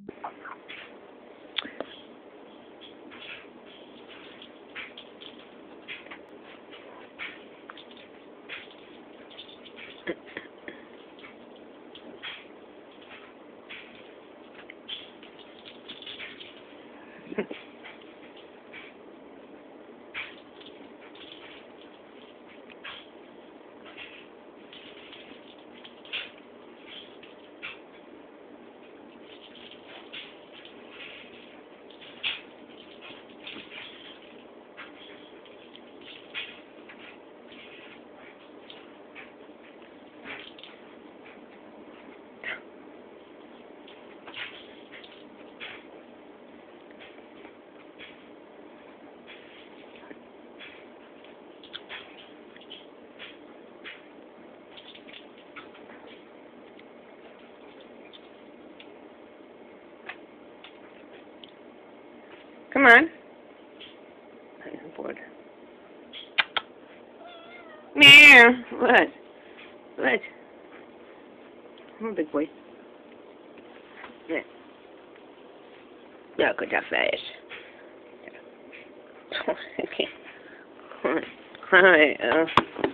Come on. I'm bored. Meow. What? What? Come on, big boy. Yeah. Look at that face. Okay. All right.